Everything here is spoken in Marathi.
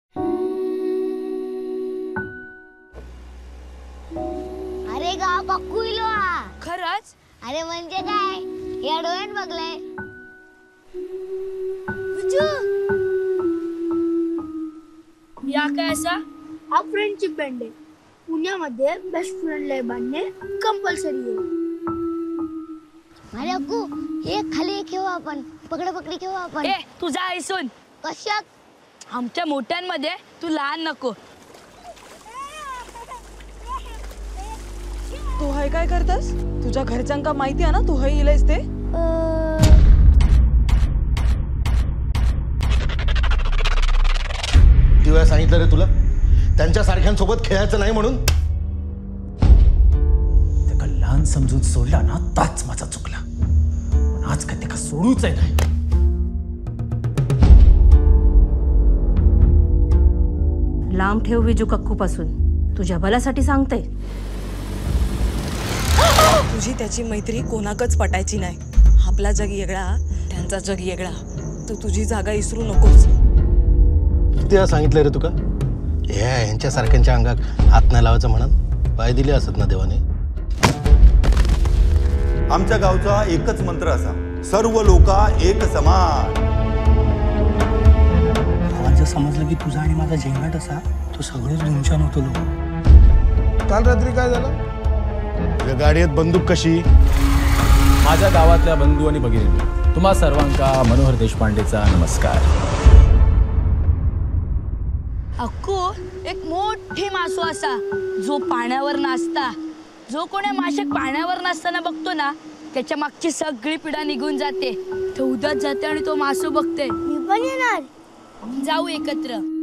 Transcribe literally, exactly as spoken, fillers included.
अरे गाव पक्कू इलो हा. खरंच? अरे म्हणजे काय, या डोळ्यात बघलंय. या काय असा? हा फ्रेंडशिप बँड आहे. पुण्यामध्ये बेस्ट फ्रेंडला बांधणे कंपल्सरी आहे. अरे अक्कू, हे खाली खेळू आपण, पकडा पकडी खेळू आपण. ए तुझा ऐसून कशात? आमच्या मोठ्यांमध्ये तू लहान नको. तू हाय काय करतास? तुझ्या घरच्यांका माहिती आहे ना तू हाय इलायस ते? किती वेळा सांगितलं रे तुला, त्यांच्या सारख्यांसोबत खेळायचं नाही म्हणून. त्याला लहान समजून सोडला ना ताच माझा चुकला. पण आज काय त्याला सोडूच आहे नाही. लांब ठेव विजू कक्कू पासून, तुझ्या भल्यासाठी सांगते. तुझी त्याची मैत्री कोणाकच पटायची नाही. आपला जग वेगळा, त्यांचा जग वेगळा. तू तुझी जागा इसरू नकोस. किती वेळा सांगितलं रे तुका, ह्या ह्यांच्या सारख्यांच्या अंगात हात नाही लावायचं म्हणून. पाय दिले असत ना देवाने. आमच्या गावचा एकच मंत्र असा, सर्व लोका एक समान. जर समजलं की तुझा आणि माझा झेंगाट असा, तो सगळंच धुमशान होतो लोक. काल रात्री काय झालं? तुझ्या गाडीत बंदूक कशी? माझ्या गावातल्या बंधू आणि भगिनी तुम्हा सर्वांका मनोहर देशपांडेचा नमस्कार. अक्कू, एक मोठी मासू असा जो पाण्यावर नाचता. जो कोणी मासे पाण्यावर नाचताना बघतो ना, त्याच्या मागची सगळी पिढा निघून जाते. तो उद्याच जाते आणि तो मासू बघते. मी पण येणार. जाऊ एकत्र.